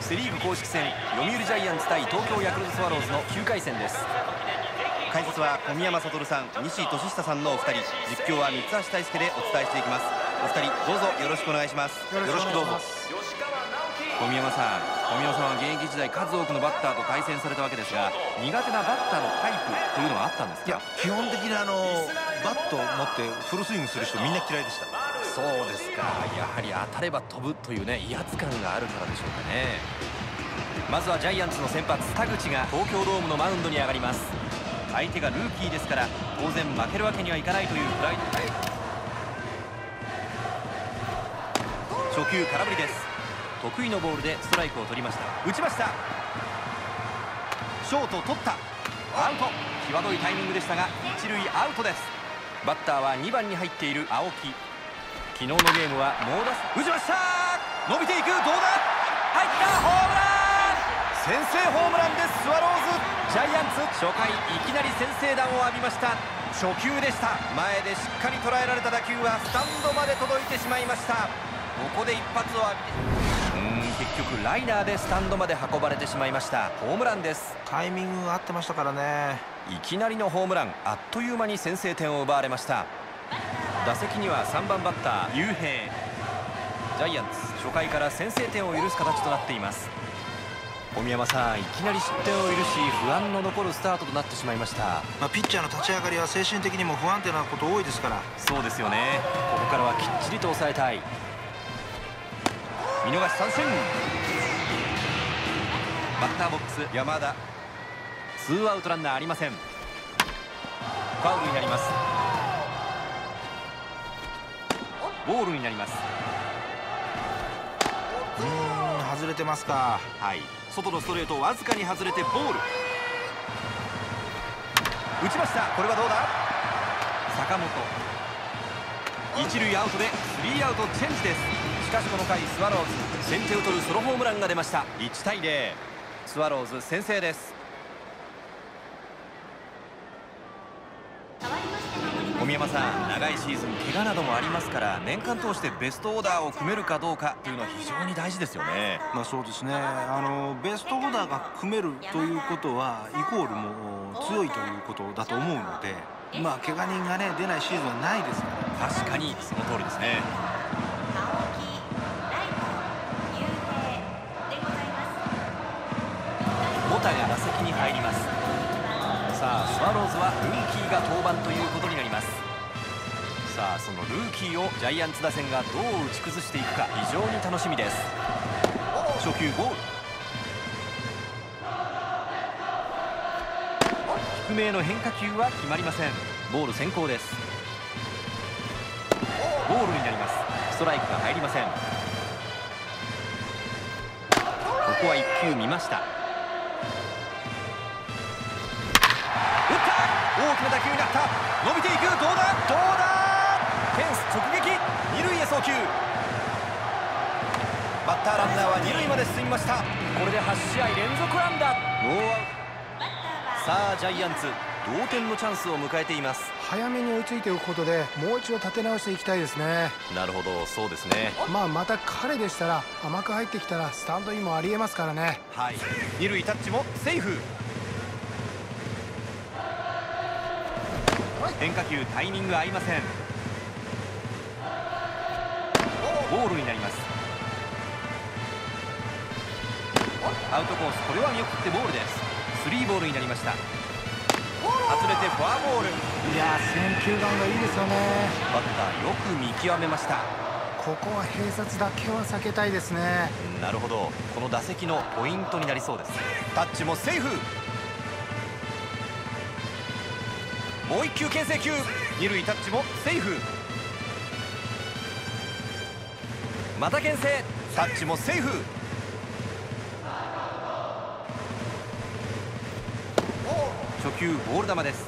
セ・リーグ公式戦読売ジャイアンツ対東京ヤクルトスワローズの9回戦です。解説は小宮山悟さん、西俊久さんのお二人、実況は三橋大輔でお伝えしていきます。お二人どうぞよろしくお願いします。よろしくどうぞ。小宮山さんは現役時代数多くのバッターと対戦されたわけですが、苦手なバッターのタイプというのはあったんですか？ いや、基本的にバットを持ってフルスイングする人みんな嫌いでした。 そうですか。やはり当たれば飛ぶというね、威圧感があるからでしょうかね。まずはジャイアンツの先発田口が東京ドームのマウンドに上がります。相手がルーキーですから当然負けるわけにはいかないというプライド。初球空振りです。得意のボールでストライクを取りました。打ちました。ショート取った。アウト。際どいタイミングでしたが一塁アウトです。バッターは2番に入っている青木。昨日のゲームは猛打打ちました。伸びていく。どうだ。入った。ホームラン。先制ホームランです。スワローズ。ジャイアンツ初回いきなり先制弾を浴びました。初球でした。前でしっかり捉えられた打球はスタンドまで届いてしまいました。ここで一発を浴びて結局ライナーでスタンドまで運ばれてしまいました。ホームランです。 タイミングが合ってましたからね。 いきなりのホームラン。あっという間に先制点を奪われました。打席には3番バッター雄平。ジャイアンツ初回から先制点を許す形となっています。小宮山さん、いきなり失点を許し不安の残るスタートとなってしまいました。 ピッチャーの立ち上がりは精神的にも不安定なこと多いですから。 そうですよね。ここからはきっちりと抑えたい。見逃し三振。バッターボックス山田。ツーアウトランナーありません。ファウルになります。ボールになります。 外れてますか。 はい、外のストレートわずかに外れてボール。打ちました。これはどうだ。坂本。一塁アウトでスリーアウトチェンジです。しかしこの回スワローズ先手を取るソロホームランが出ました。1対0。スワローズ先制です。小宮山さん、長いシーズン怪我などもありますから、年間通してベストオーダーを組めるかどうかというのは非常に大事ですよね。 そうですね。ベストオーダーが組めるということはイコールも強いということだと思うので、怪我人がね出ないシーズンはないですから。 確かにその通りですね。モタが打席に入ります。さあスワローズはルーキーが登板ということになります。さあそのルーキーをジャイアンツ打線がどう打ち崩していくか非常に楽しみです。初球ボール。低めへの変化球は決まりません。ボール先行です。ボールになります。ストライクが入りません。ここは1球見ました。打った。大きな打球になった。伸びていく。どうだ。フェンス直撃。二塁へ送球。バッターランナーは二塁まで進みました。これで8試合連続安打。ノーアウト。さあジャイアンツ同点のチャンスを迎えています。 早めに追いついておくことでもう一度立て直していきたいですね。 なるほど、そうですね。 また彼でしたら甘く入ってきたらスタンドインもありえますからね。 はい、二塁タッチもセーフ。変化球タイミング合いません。ボールになります。アウトコース、これは見送ってボールです。スリーボールになりました。外れてフォアボール。 いや選球眼がいいですよね。 バッターよく見極めました。 ここは併殺だけは避けたいですね。 なるほど、この打席のポイントになりそうです。タッチもセーフ。もう1球牽制球。二塁タッチもセーフ。また牽制。タッチもセーフ。初球ボール球です。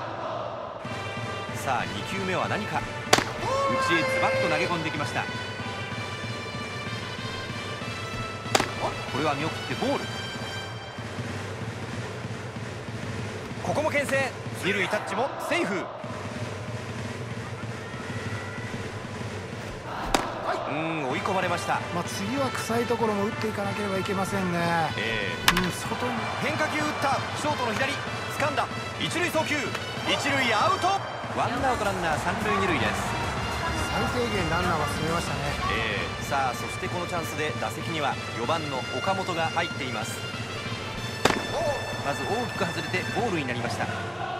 さあ2球目は何か。内へズバッと投げ込んできました。これは見送ってボール。ここも牽制。二塁タッチもセーフ。 追い込まれました。 次は臭いところも打っていかなければいけませんね。外に変化球打った。ショートの左掴んだ。一塁送球、一塁アウト。ワンアウトランナー三塁二塁です。 最低限ランナーは進めましたね。 さあそしてこのチャンスで打席には4番の岡本が入っています。まず大きく外れてボールになりました。しっか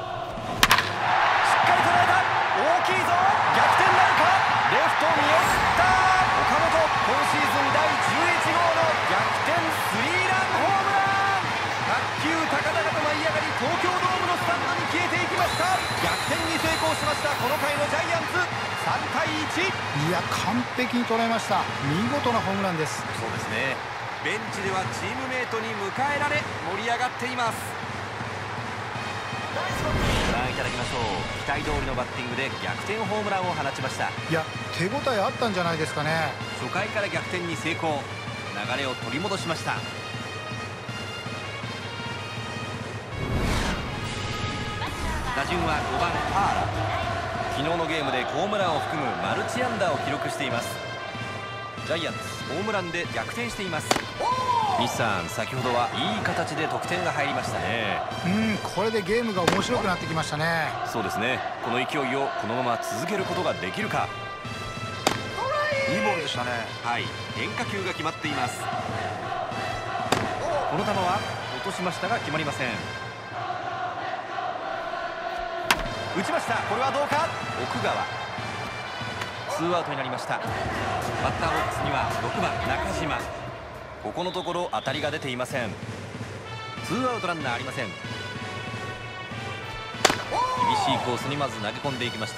り捉えた。大きいぞ。逆転なるか。レフト見送った。岡本今シーズン第11号の逆転スリーランホームラン。卓球高々と舞い上がり東京ドームのスタンドに消えていきました。逆転に成功しました。この回のジャイアンツ3対1。 いや完璧に捉えました。見事なホームランです。 そうですね。ベンチではチームメートに迎えられ盛り上がっています。ご覧いただきましょう。期待通りのバッティングで逆転ホームランを放ちました。 いや手応えあったんじゃないですかね。 初回から逆転に成功。流れを取り戻しました。打順は5番パーラ。昨日のゲームでホームランを含むマルチ安打を記録しています。ジャイアンツホームランで逆転しています。西さん、先ほどはいい形で得点が入りましたね。 これでゲームが面白くなってきましたね。 そうですね。この勢いをこのまま続けることができるか。 いいボールでしたね。 はい、変化球が決まっています。この球は落としましたが決まりません。打ちました。これはどうか。奥川。ツーアウトになりました。バッターボックスには6番中島。ここのところ当たりが出ていません。ツーアウトランナーありません。厳しいコースにまず投げ込んでいきました。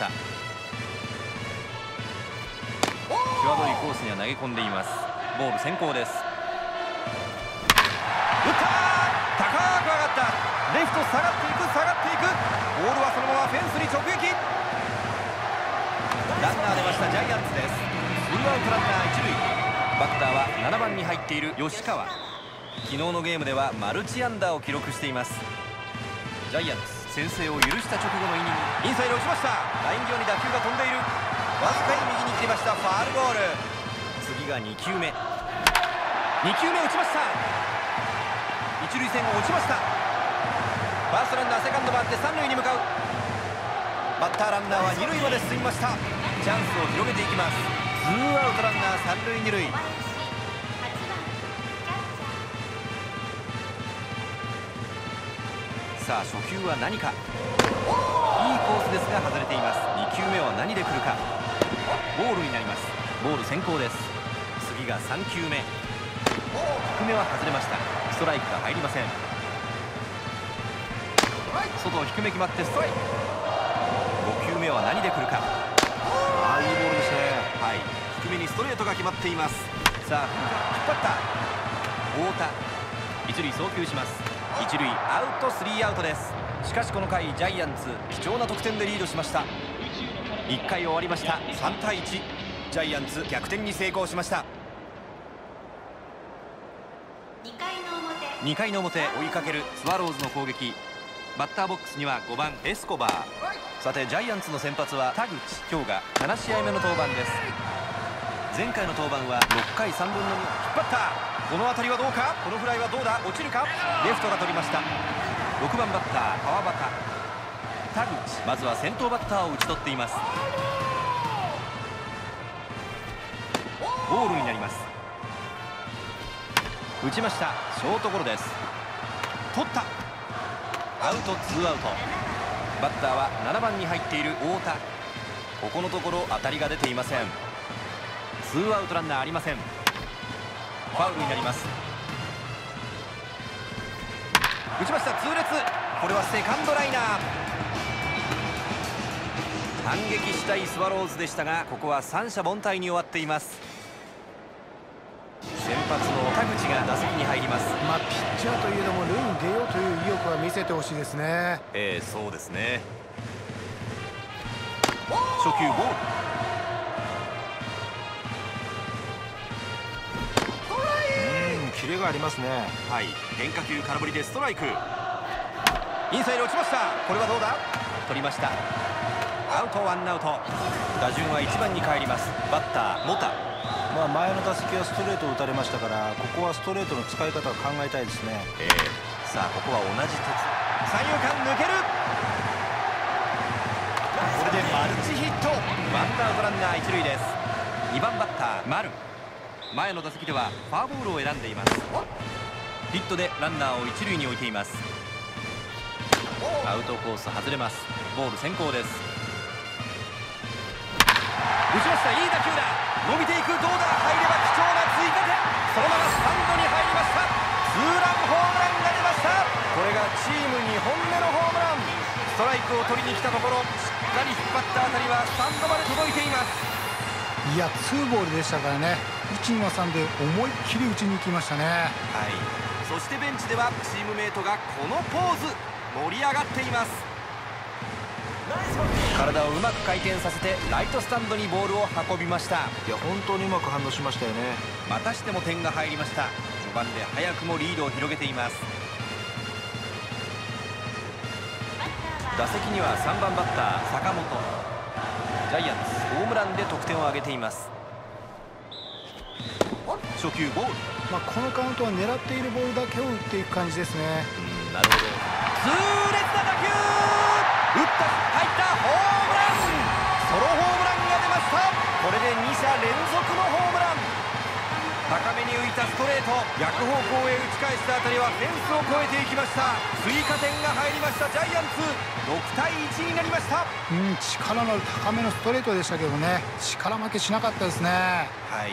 際どいコースには投げ込んでいます。ボール先行です。打ったー。高く上がった。レフト下がっていく下がっていく。ボールはそのままフェンスに直撃。ランナー出ました。ジャイアンツです。ツーアウトランナー一塁。バッターは7番に入っている吉川。昨日のゲームではマルチ安打を記録しています。ジャイアンツ先制を許した直後のイニング。インサイド落ちました。ライン際に打球が飛んでいる。わずかに右に切りました。ファールボール。次が2球目。2球目打ちました。一塁線を落ちました。ファーストランナーセカンド回って三塁に向かう。バッターランナーは二塁まで進みました。チャンスを広げていきます。ツーアウトランナー三塁二塁。さあ初球は何か。いいコースですが外れています。2球目は何で来るか。ボールになります。ボール先行です。次が3球目。低めは外れました。ストライクが入りません。外低め決まってストライク。5球目は何で来るか。 いいボールですね。 はい、低めにストレートが決まっています。さあ引っ張った太田。一塁送球します。一塁アウト、スリーアウトです。しかしこの回ジャイアンツ貴重な得点でリードしました。1回終わりました。3対1。ジャイアンツ逆転に成功しました。2回の表追いかけるスワローズの攻撃。バッターボックスには5番エスコバー。さてジャイアンツの先発は田口。今日が7試合目の登板です。前回の登板は6回3分の2。引っ張った。この当たりはどうか。このフライはどうだ。落ちるか。レフトが取りました。6番バッター川端。田口まずは先頭バッターを打ち取っています。ボールになります。打ちました。ショートゴロです。取った。アウト、ツーアウト。バッターは7番に入っている太田。ここのところ当たりが出ていません。ツーアウトランナーありません。ファウルになります。打ちました。痛烈。これはセカンドライナー。反撃したいスワローズでしたが、ここは三者凡退に終わっています。先発の田口が打席に入ります。 ピッチャーといえども塁に出ようという意欲は見せてほしいですね。 そうですね。初球ボール。 キレがありますね。 はい、変化球空振りでストライク。インサイド落ちました。これはどうだ。取りました。アウト、ワンアウト。打順は1番に帰ります。バッターモタ。 前の打席はストレートを打たれましたから、ここはストレートの使い方を考えたいですね。 さあここは同じ鉄、三遊間抜ける。これでマルチヒット。ワンアウトランナー一塁です。2番バッター丸、前の打席ではフォアボールを選んでいます。ヒットでランナーを一塁に置いています。アウトコース外れます。ボール先行です。打ちました。いい打球だ。伸びていく。どうだ。入れば貴重な追加点。そのままスタンドに入りました。ツーランホームランが出ました。これがチーム2本目のホームラン。ストライクを取りに来たところ、しっかり引っ張った当たりはスタンドまで届いています。 いや、ツーボールでしたからね。1、2、3で思いっきり打ちに行きましたね。 はい。そしてベンチではチームメイトがこのポーズ。盛り上がっています。体をうまく回転させてライトスタンドにボールを運びました。 いや、本当にうまく反応しましたよね。 またしても点が入りました。序盤で早くもリードを広げています。打席には3番バッター坂本。ジャイアンツホームランで得点を挙げています。初球ボール。 このカウントは狙っているボールだけを打っていく感じですね。 なるほど。痛烈な打球。打った、入った、ホームラン。ソロホームランが出ました。これで2者連続のホームラン。高めに浮いたストレート、逆方向へ打ち返した当たりはフェンスを越えていきました。追加点が入りました。ジャイアンツ6対1になりました。 力のある高めのストレートでしたけどね、力負けしなかったですね。 はい、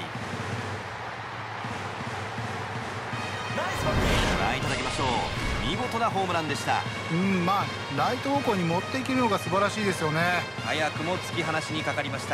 ご覧いただきましょう。見事なホームランでした。 ライト方向に持っていけるのが素晴らしいですよね。 早くも突き放しにかかりました。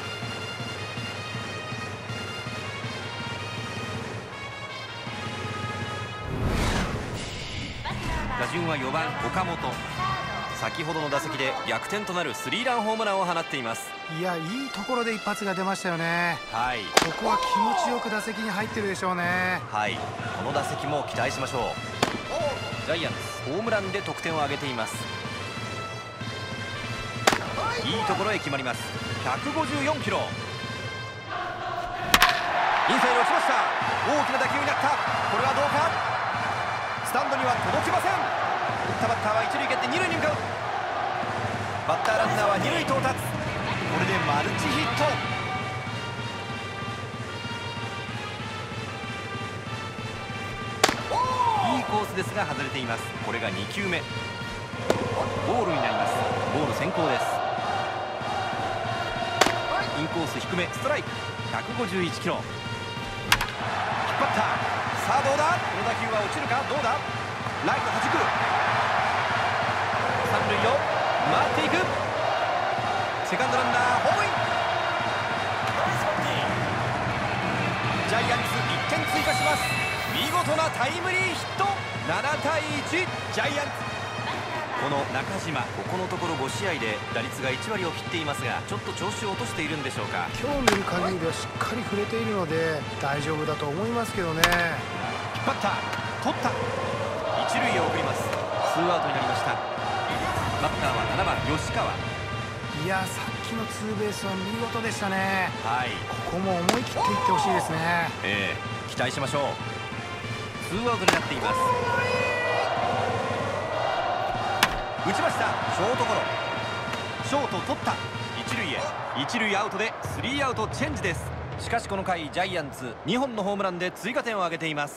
打順は4番岡本。先ほどの打席で逆転となるスリーランホームランを放っています。 いや、いいところで一発が出ましたよね。 はい、 ここは気持ちよく打席に入ってるでしょうね。 はい、この打席も期待しましょう。ジャイアンツホームランで得点を挙げています。いいところへ決まります。154キロ。インサイド落ちました。大きな打球になった。これはどうか。スタンドには届きません。打ったバッターは一塁蹴って二塁に向かう。バッターランナーは二塁到達。これでマルチヒット。いいコースですが外れています。これが2球目。ボールになります。ボール先行です。インコース低め、ストライク。151キロ。引っ張った。さあどうだ。この打球は落ちるか。どうだ。ライト弾く。三塁を回っていく。セカンドランナーホームイン。ジャイアンツ1点追加します。見事なタイムリーヒット。7対1、ジャイアンツ。この中島、ここのところ5試合で打率が1割を切っていますが、ちょっと調子を落としているんでしょうか。 今日見る限りではしっかり触れているので大丈夫だと思いますけどね。 引っ張った、取った、一塁へ送ります。ツーアウトになりました。バッターは7番吉川。 いや、さっきのツーベースは見事でしたね。 はい、 ここも思い切っていってほしいですね。 期待しましょう。ツーアウトになっています。打ちました。ショートゴロ。ショート取った。一塁へ。一塁アウトでスリーアウトチェンジです。しかしこの回ジャイアンツ2本のホームランで追加点を挙げています。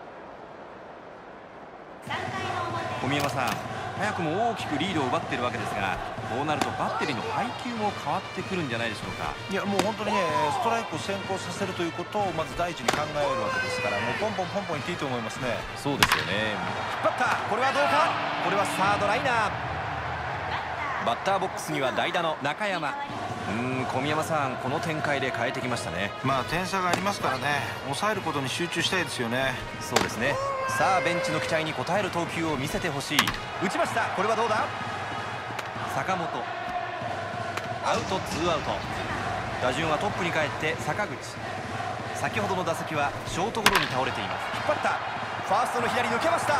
小宮山さん、早くも大きくリードを奪っているわけですが、こうなるとバッテリーの配球も変わってくるんじゃないでしょうか。 いや、もう本当にね、ストライクを先行させるということをまず第一に考えるわけですから、もうポンポンポンポンいっていいと思いますね。 そうですよね。引っ張った。これはどうか。これはサードライナー。バッターボックスには代打の中山。小宮山さん、この展開で変えてきましたね。 点差がありますからね、抑えることに集中したいですよね。 そうですね。さあベンチの期待に応える投球を見せてほしい。打ちました。これはどうだ。坂本。アウト、ツーアウト。打順はトップに帰って坂口。先ほどの打席はショートゴロに倒れています。引っ張った。ファーストの左抜けました。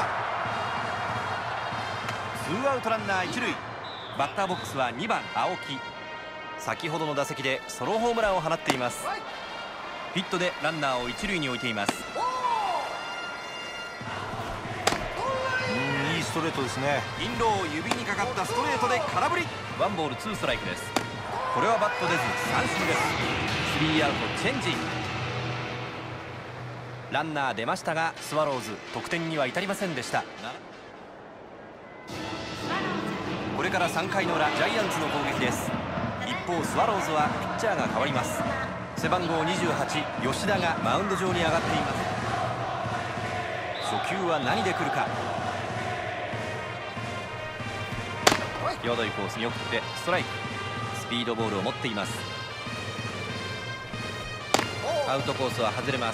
ツーアウトランナー一塁。バッターボックスは2番青木。先ほどの打席でソロホームランを放っています。 ヒットでランナーを一塁に置いています。 いいストレートですね。 インローを指にかかったストレートで空振り。ワンボールツーストライクです。これはバット出ず三振です。スリーアウトチェンジ。ランナー出ましたがスワローズ得点には至りませんでした。これから3回の裏ジャイアンツの攻撃です。一方スワローズはピッチャーが変わります。背番号28吉田がマウンド上に上がっています。初球は何で来るか。際どいコースに送ってストライク。スピードボールを持っています。アウトコースは外れます。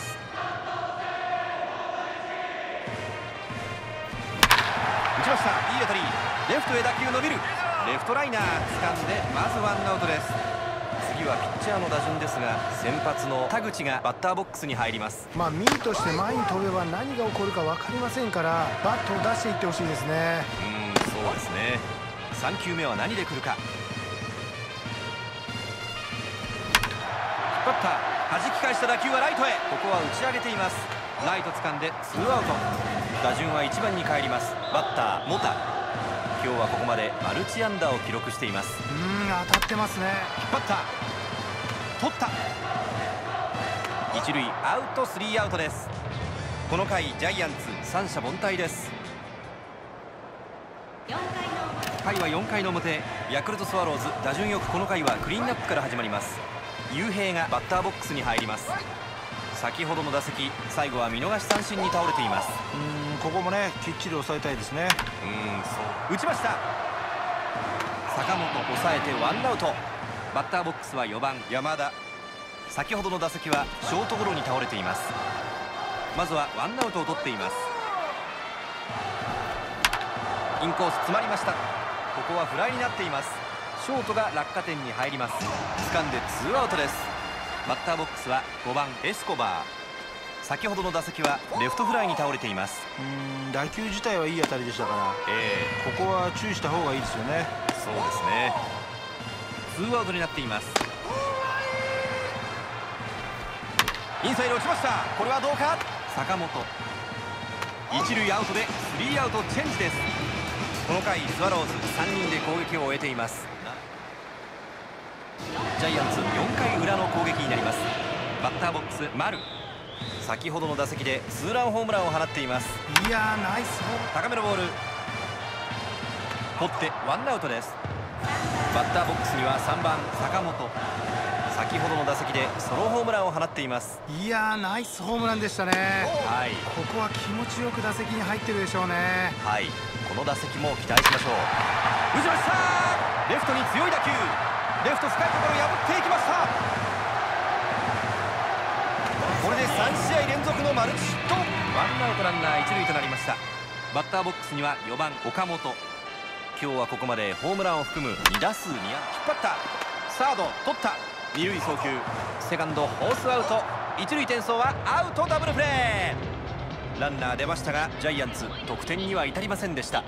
打ちました。いい当たり。レフトへ打球伸びる。レフトライナー掴んでまずワンアウトです。次はピッチャーの打順ですが先発の田口がバッターボックスに入ります。 ミーとして前に飛べば何が起こるか分かりませんからバットを出していってほしいですね。 そうですね。3球目は何で来るか。引っ張った。弾き返した打球はライトへ。ここは打ち上げています。ライト掴んでツーアウト。打順は1番に帰ります。バッターモタ。今日はここまでマルチ安打を記録しています。 当たってますね。 引っ張った。取った。一塁アウトスリーアウトです。この回ジャイアンツ三者凡退です。回は4回の表。ヤクルトスワローズ打順よくこの回はクリーンアップから始まります。雄平がバッターボックスに入ります。先ほどの打席最後は見逃し三振に倒れています。 ここもねきっちり抑えたいですね。 そう打ちました。坂本抑えてワンアウト。バッターボックスは4番山田。先ほどの打席はショートゴロに倒れています。まずはワンアウトを取っています。インコース詰まりました。ここはフライになっています。ショートが落下点に入ります。掴んでツーアウトです。バッターボックスは5番エスコバー。先ほどの打席はレフトフライに倒れています。 打球自体はいい当たりでしたから、ここは注意した方がいいですよね。 そうですね。ツーアウトになっています。インサイド落ちました。これはどうか。坂本一塁アウトでスリーアウトチェンジです。この回スワローズ3人で攻撃を終えています。ジャイアンツ4回裏の攻撃になります。バッターボックス丸。先ほどの打席でツーランホームランを放っています。 いやーナイス。 高めのボール取ってワンアウトです。バッターボックスには3番坂本。先ほどの打席でソロホームランを放っています。 いやーナイスホームランでしたね。ここは気持ちよく打席に入ってるでしょうね。 この打席も期待しましょう。打ちました。レフトに強い打球。レフト深いところ破っていきました。これで3試合連続のマルチヒット。ワンアウトランナー一塁となりました。バッターボックスには4番岡本。今日はここまでホームランを含む2打数2安打。引っ張った。サード取った。二塁送球。セカンドフォースアウト。一塁転送はアウトダブルプレー。ランナー出ましたがジャイアンツ得点には至りませんでした。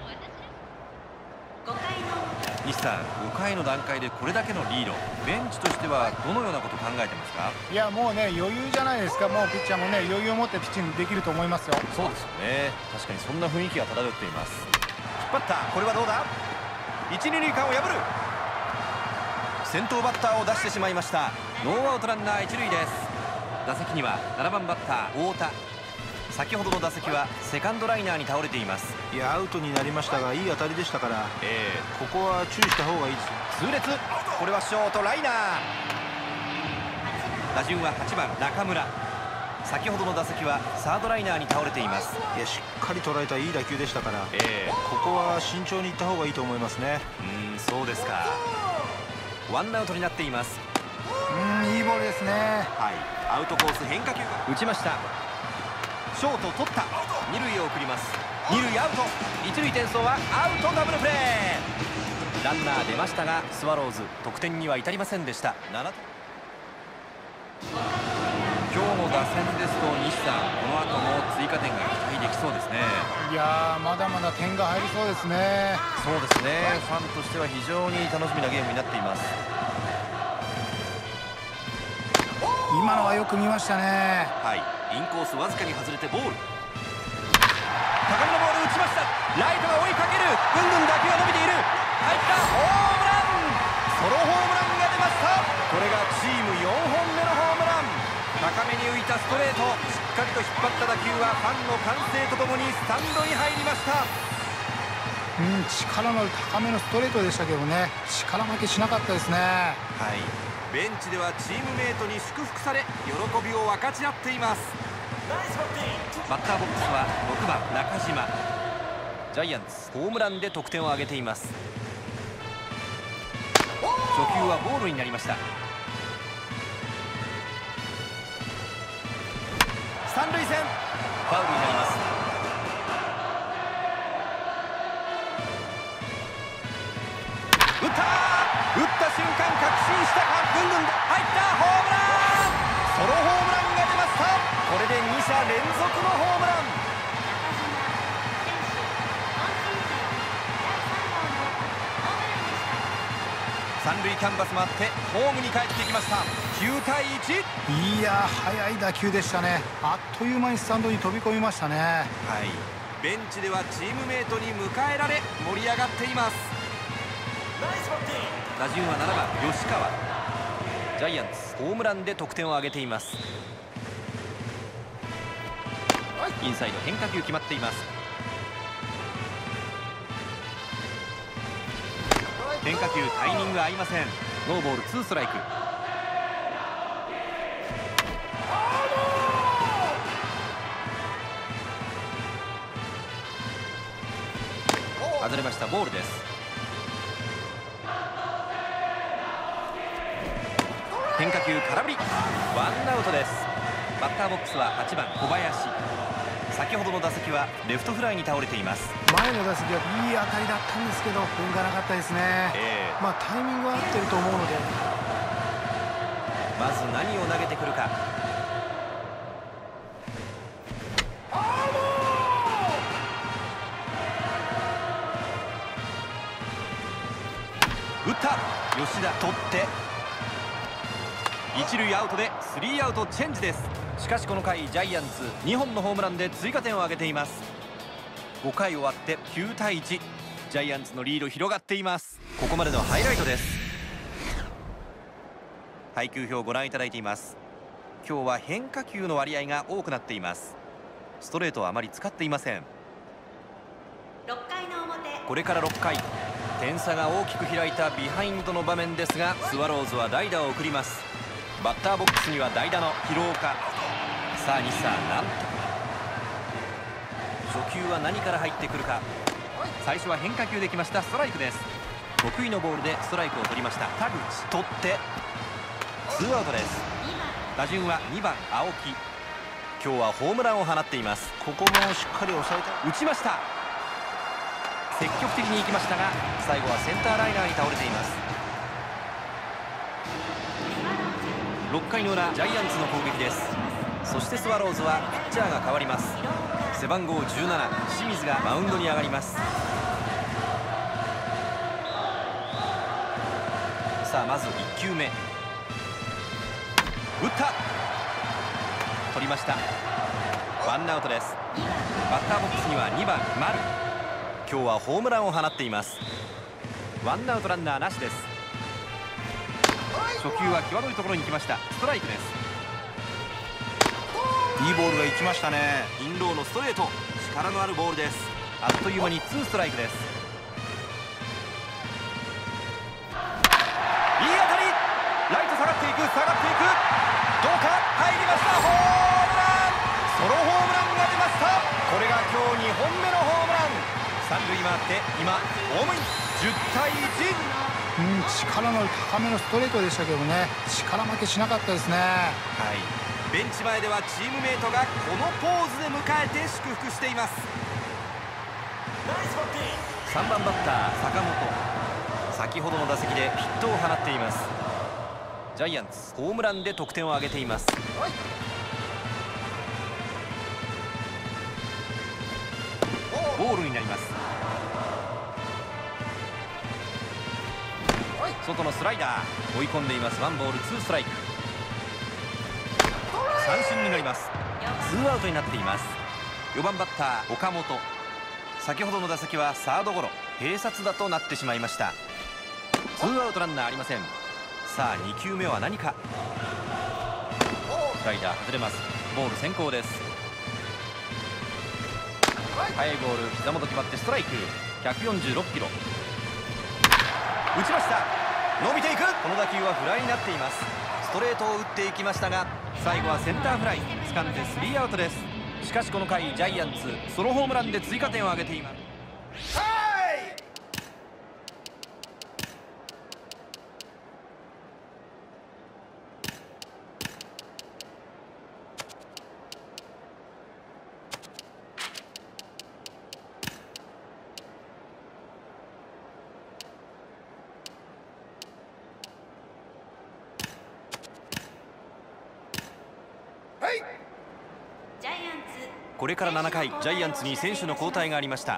西さん、5回の段階でこれだけのリード、ベンチとしてはどのようなことを考えてますか？ いやもうね余裕じゃないですか。もうピッチャーもね余裕を持ってピッチングできると思いますよ。 そうですよね。確かにそんな雰囲気が漂っています。引っ張った。これはどうだ。一二塁間を破る。先頭バッターを出してしまいました。ノーアウトランナー一塁です。打席には7番バッター太田。先ほどの打席はセカンドライナーに倒れています。 いやアウトになりましたがいい当たりでしたから、ここは注意した方がいいですよ。 痛烈。これはショートライナー。打順は8番中村。先ほどの打席はサードライナーに倒れています。 いやしっかり捉えたいい打球でしたから、ここは慎重にいった方がいいと思いますね。 そうですか。ワンアウトになっています。 いいボールですね。 アウトコース変化球が打ちました。ショート取った。二塁を送ります。二塁アウト。一塁転送はアウトダブルプレー。ランナー出ましたがスワローズ得点には至りませんでした。今日の打線ですと西さん、この後も追加点が期待できそうですね。 いやーまだまだ点が入りそうですね。 そうですね。ファンとしては非常に楽しみなゲームになっています。 今のはよく見ましたね。 はい、インコースわずかに外れてボール。高めのボール打ちました。ライトが追いかける。ぐんぐん打球が伸びている。入った。ホームラン。ソロホームランが出ました。これがチーム4本目のホームラン。高めに浮いたストレート、しっかりと引っ張った打球はファンの歓声とともにスタンドに入りました。 力のある高めのストレートでしたけどね、力負けしなかったですね。 はい、ベンチではチームメートに祝福され喜びを分かち合っています。バッターボックスは6番中島。ジャイアンツホームランで得点を挙げています。初球はボールになりました。三塁線ファウルになります。打った瞬間確信したか。ぐんぐん入った。ホームラン。ソロホームランが出ました。これで2者連続のホームラン。三塁キャンバスもあってホームに帰ってきました。9対1。 いや速い打球でしたね。あっという間にスタンドに飛び込みましたね。 はい、ベンチではチームメートに迎えられ盛り上がっています。打順は7番吉川。ジャイアンツホームランで得点を挙げています。インサイド変化球決まっています。変化球タイミング合いません。ノーボール2ストライク。外れました。ボールです。変化球空振り。ワンアウトです。バッターボックスは8番小林。先ほどの打席はレフトフライに倒れています。 前の打席はいい当たりだったんですけど運がなかったですね。タイミングは合ってると思うので、 まず何を投げてくるか。打った。吉田取って一塁アウトで3アウトチェンジです。しかしこの回ジャイアンツ2本のホームランで追加点を挙げています。5回終わって9対1。ジャイアンツのリード広がっています。ここまでのハイライトです。配球表をご覧いただいています。今日は変化球の割合が多くなっています。ストレートはあまり使っていません。これから6回、点差が大きく開いたビハインドの場面ですが、スワローズは代打を送ります。バッターボックスには代打の廣岡。さあ西さん、なんと初球は何から入ってくるか。最初は変化球できました。ストライクです。得意のボールでストライクを取りました。田口取って2アウトです。打順は2番青木。今日はホームランを放っています。 ここもしっかり抑えた。 打ちました。積極的に行きましたが最後はセンターライナーに倒れています。6回の裏ジャイアンツの攻撃です。そしてスワローズはピッチャーが変わります。背番号17清水がマウンドに上がります。さあまず1球目打った。取りました。ワンアウトです。バッターボックスには2番丸。今日はホームランを放っています。ワンアウトランナーなしです。初球は際どいところに来ました。ストライクです。 いいボールが行きましたね。 インローのストレート、力のあるボールです。あっという間に2ストライクです。いい当たり。ライト下がっていく、下がっていく。どうか。入りました。ホームラン。ソロホームランが出ました。これが今日2本目のホームラン。三塁回って今ホームイン。10対1。 力のある高めのストレートでしたけどね、力負けしなかったですね。 はい、ベンチ前ではチームメートがこのポーズで迎えて祝福しています。3番バッター坂本。先ほどの打席でヒットを放っています。ジャイアンツホームランで得点を挙げています。ボールになります。外のスライダー追い込んでいます。ワンボールツーストライク。 三振になります。ツーアウトになっています。4番バッター岡本、先ほどの打席はサードゴロ、併殺打となってしまいました。ツーアウトランナーありません。さあ2球目は何か。スライダー外れます。ボール先行です。速いボール、膝元決まってストライク。146キロ、打ちました。伸びていく。この打球はフライになっています。ストレートを打っていきましたが、最後はセンターフライ、掴んでスリーアウトです。しかしこの回ジャイアンツソロホームランで追加点を挙げています。これから7回、ジャイアンツに選手の交代がありました。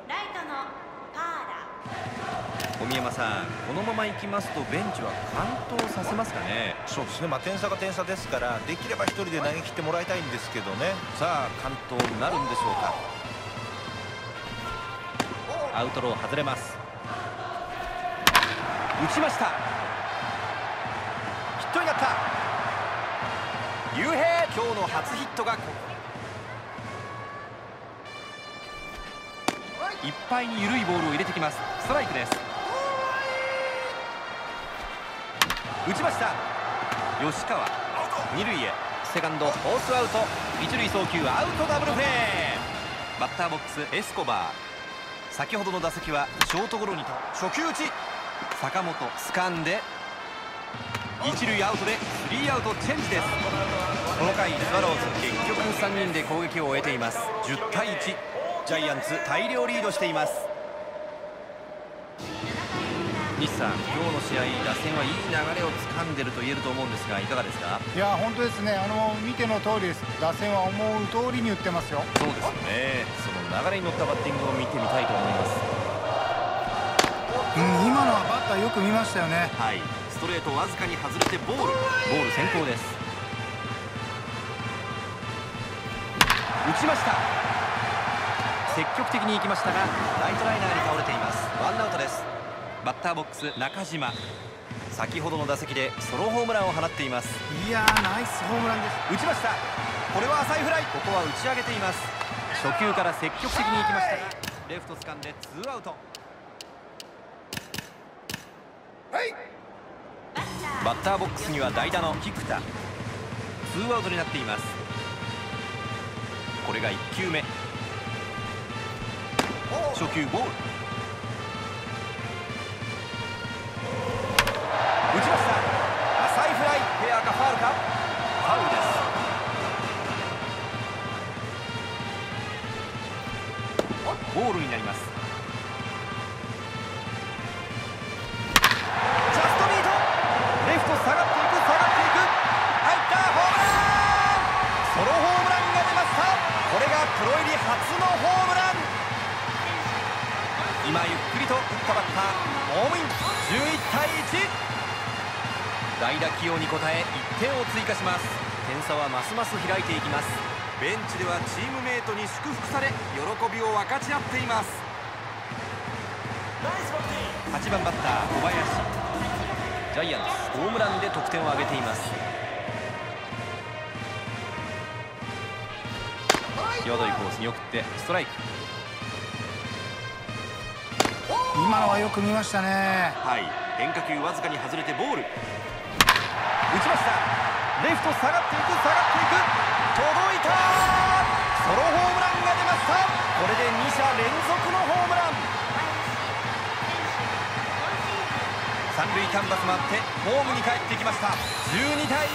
小宮山さん、このままいきますとベンチは完投させますかね。 そうですね、点差が点差ですから、できれば1人で投げ切ってもらいたいんですけどね。 さあ完投になるんでしょうか。アウトロー外れます。打ちました。ヒットになった。雄平、今日の初ヒットがここ。いっぱいに緩いボールを入れてきます。ストライクです。打ちました。吉川、二塁へ。セカンドフォースアウト、一塁送球アウト、ダブルプレー。バッターボックスエスコバー、先ほどの打席はショートゴロにと初球打ち。坂本掴んで一塁アウトでスリーアウトチェンジです。この回スワローズ結局3人で攻撃を終えています。10対1、ジャイアンツ大量リードしています。西さん、今日の試合打線はいい流れを掴んでいると言えると思うんですが、いかがですか。 いや本当ですね、見ての通りです。打線は思う通りに打ってますよ。 そうですよね。その流れに乗ったバッティングを見てみたいと思います。 今のはバッターよく見ましたよね。 はい、ストレートわずかに外れてボール先行です。打ちました。積極的に行きましたがライトライナーに倒れています。ワンアウトです。バッターボックス中島、先ほどの打席でソロホームランを放っています。 いやー、ナイスホームランです。 打ちました。これは浅いフライ。ここは打ち上げています。初球から積極的に行きましたがレフト掴んでツーアウト。バッターボックスには代打の菊田。ツーアウトになっています。これが1球目。初球ボール。打ちました。浅いフライ。フェアかファウルか。ファウルです。ボールになります。ジャストミート。レフト下がっていく、下がっていく。入った。ホームラン。ソロホームランが出ました。これがプロ入り初のホームラン。今ゆっくりと打ったバッターホームイン。11対1。代打起用に応え1点を追加します。点差はますます開いていきます。ベンチではチームメートに祝福され喜びを分かち合っています。8番バッター小林、ジャイアンツホームランで得点を挙げています。際どいコースに送ってストライク。 今のはよく見ましたね。 はい、変化球わずかに外れてボール。打ちました。レフト下がっていく、下がっていく。届いた。ソロホームランが出ました。これで2者連続のホームラン。三塁キャンバス回ってホームに帰ってきました。12対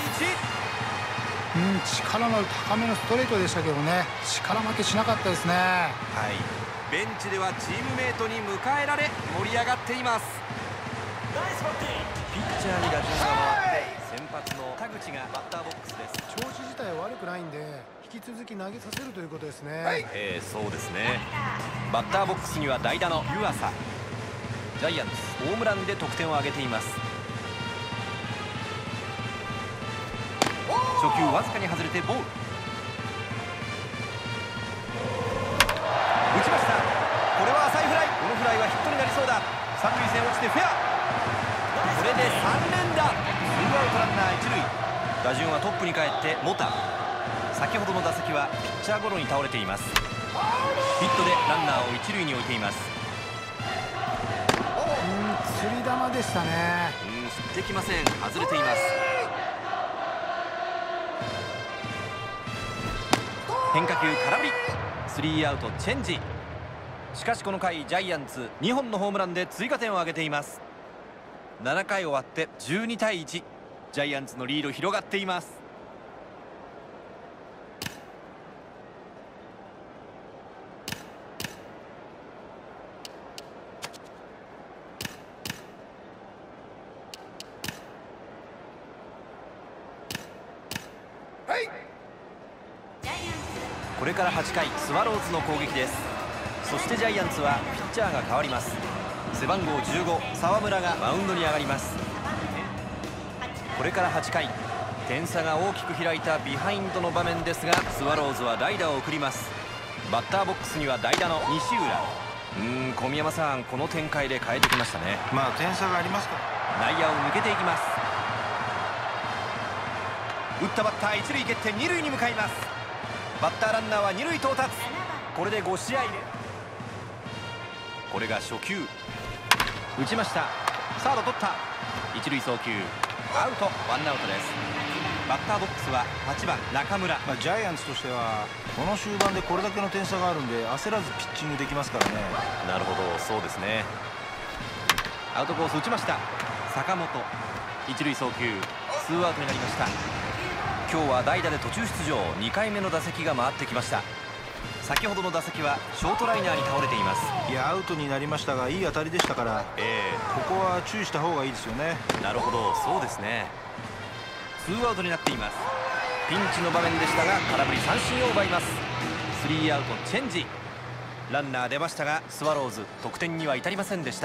1。 力のある高めのストレートでしたけどね、力負けしなかったですね。 はい、ベンチではチームメートに迎えられ盛り上がっています。ピッチャーに打順が回って先発の田口がバッターボックスです。 調子自体は悪くないんで引き続き投げさせるということですね。 そうですね。バッターボックスには代打の湯浅。ジャイアンツホームランで得点を挙げています。初球わずかに外れてボール。 打ちました。これは浅いフライ。このフライはヒットになりそうだ。三塁線落ちてフェア。これで3連打。ツーアウトランナー1塁。打順はトップに帰ってモタ。先ほどの打席はピッチャーゴロに倒れています。ヒットでランナーを1塁に置いています。 釣り球でしたね。 振ってきません。外れています。変化球空振り。スリーアウトチェンジ。しかしこの回ジャイアンツ2本のホームランで追加点を挙げています。7回終わって12対1。ジャイアンツのリード広がっています。これから8回スワローズの攻撃です。そしてジャイアンツはピッチャーが変わります。背番号15沢村がマウンドに上がります。これから8回点差が大きく開いたビハインドの場面ですが、スワローズは代打を送ります。バッターボックスには代打の西浦。小宮山さん、この展開で変えてきましたね。 まあ点差がありますから。 内野を抜けていきます。打ったバッター一塁蹴って二塁に向かいます。バッターランナーは二塁到達。これで5試合でこれが初球。打ちました。サード取った。一塁送球アウト。ワンアウトです。バッターボックスは8番中村。 ジャイアンツとしてはこの終盤でこれだけの点差があるんで焦らずピッチングできますからね。 なるほど、そうですね。アウトコース打ちました。坂本一塁送球ツーアウトになりました。今日は代打で途中出場。2回目の打席が回ってきました。先ほどの打席はショートライナーに倒れています。 いやアウトになりましたがいい当たりでしたから、ここは注意した方がいいですよね。 なるほど、そうですね。ツーアウトになっています。ピンチの場面でしたが空振り三振を奪います。スリーアウトチェンジ。ランナー出ましたがスワローズ得点には至りませんでした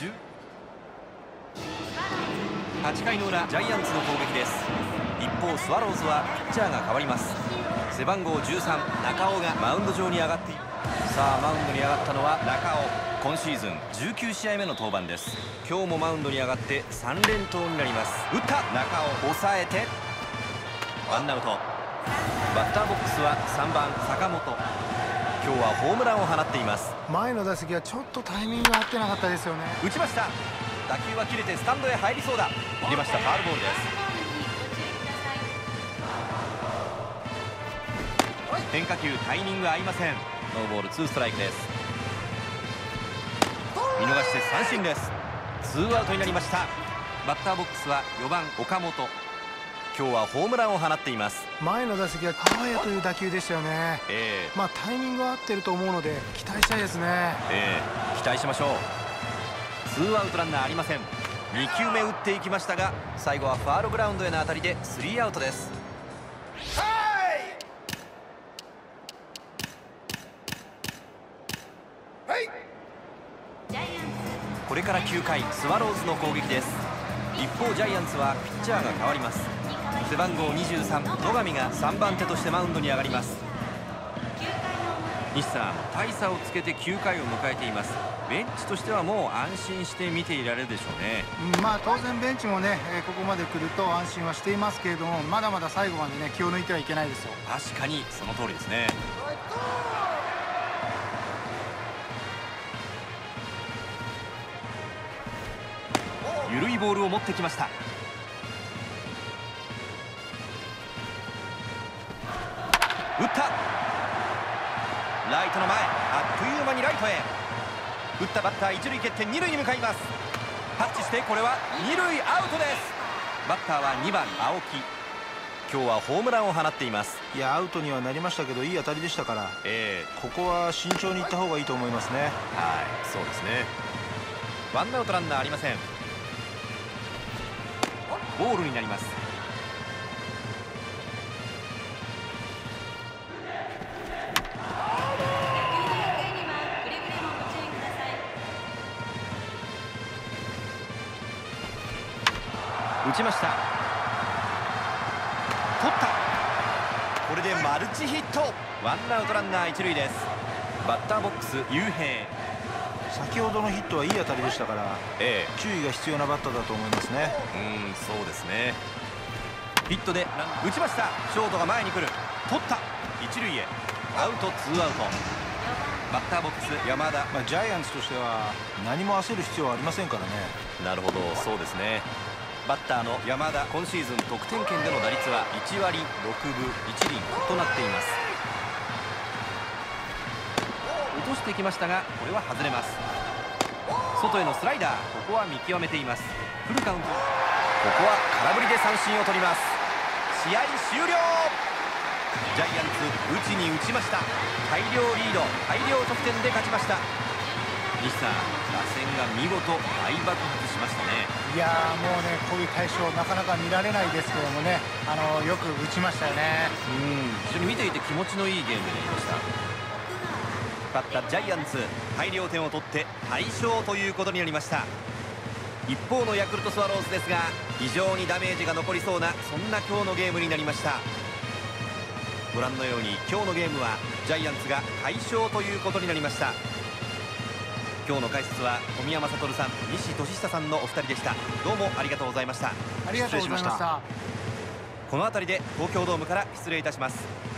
。8回の裏ジャイアンツの攻撃です。一方スワローズはピッチャーが変わります。背番号13中尾がマウンド上に上がっている。さあマウンドに上がったのは中尾。今シーズン19試合目の登板です。今日もマウンドに上がって3連投になります。打った中尾抑えてワンアウト。バッターボックスは3番坂本。今日はホームランを放っています。 前の打席はちょっとタイミングが合ってなかったですよね。 打ちました。打球は切れてスタンドへ入りそうだ。入れました。ファウルボールです。変化球タイミング合いません。ノーボールツーストライクです。見逃して三振です。ツーアウトになりました。バッターボックスは4番岡本。今日はホームランを放っています。 前の打席はあわやという打球でしたよね。タイミングが合ってると思うので期待したいですね。 期待しましょう。ツーアウトランナーありません。2球目打っていきましたが最後はファールグラウンドへの当たりでスリーアウトです。これから9回スワローズの攻撃です。一方ジャイアンツはピッチャーが変わります。背番号23野上が3番手としてマウンドに上がります。西さん、大差をつけて9回を迎えています。ベンチとしてはもう安心して見ていられるでしょうね。 当然ベンチもね、ここまで来ると安心はしていますけれども、まだまだ最後までね気を抜いてはいけないですよ。 確かにその通りですね。緩いボールを持ってきました。打った。ライトの前、あっという間にライトへ。打ったバッター一塁蹴って二塁に向かいます。タッチしてこれは二塁アウトです。バッターは2番青木。今日はホームランを放っています。 いやアウトにはなりましたけどいい当たりでしたから、ここは慎重にいった方がいいと思いますね。 そうですね。ワンアウトランナーありません。ボールになります。打ちました。取った。これでマルチヒット。ワンアウトランナー一塁です。 バッターボックス雄平。 先ほどのヒットはいい当たりでしたから、注意が必要なバッターだと思いますね。 そうですね。ヒットで打ちました。ショートが前に来る。取った。一塁へ。アウト、2アウト。バッターボックス山田。 ジャイアンツとしては何も焦る必要はありませんからね。 なるほど、そうですね。バッターの山田、今シーズン得点圏での打率は1割6分1厘となっています。落としてきましたが、これは外れます。外へのスライダー、ここは見極めています。フルカウント。ここは空振りで三振を取ります。試合終了。ジャイアンツ、打ちに打ちました。大量リード、大量得点で勝ちました。西さん、打線が見事大爆発しましたね。 いやー、もうね、こういう対象なかなか見られないですけどもね、よく打ちましたよね。 非常に見ていて気持ちのいいゲームになりました。勝ったジャイアンツ、大量点を取って大勝ということになりました。一方のヤクルトスワローズですが、非常にダメージが残りそうな、そんな今日のゲームになりました。ご覧のように今日のゲームはジャイアンツが大勝ということになりました。今日の解説は富山悟さん、西俊久さんのお二人でした。どうもありがとうございました。 ありがとうございました。 この辺りで東京ドームから失礼いたします。